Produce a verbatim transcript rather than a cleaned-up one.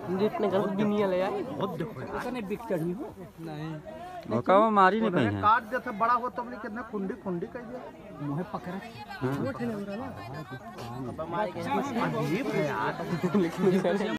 जितने गलत भी नहीं ले यार बहुत देखो इतने बिक चढ़ी हो नहीं मौका वो मारी नहीं पाई है काट दे तो बड़ा हो तब नहीं कितना कुंडी कुंडी कर दिया मुहे पकड़ अजीब है यार